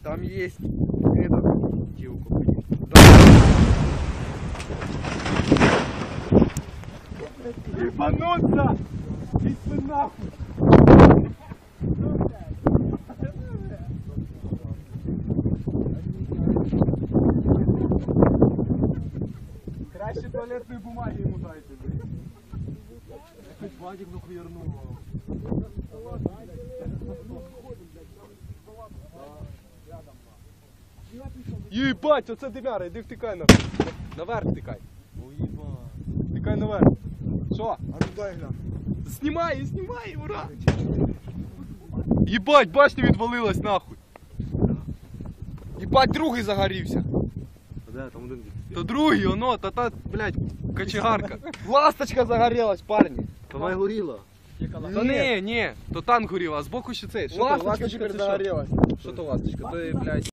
Там есть этот телку. Ебануться! Иди нахуй! Краще туалетної бумаги йому дайте, блядь. Якийсь Вадик нахуярнув. Єбать, оце димяра, іди втикай нахуй. Наверх втикай. Втикай наверх. Що? А ну дай глянь. Знімай, знімай, ура! Єбать, башня відвалилась нахуй. Єбать, другий загорівся. Там один. То другий, оно, та, блядь, кочегарка. Ласточка загорелась, парні. Давай горіла. Та ні, то танк горів, а збоку ще цей. Що то, Ласточка ласточка теперь це що? загорелась. Що то ласточка? То, блядь,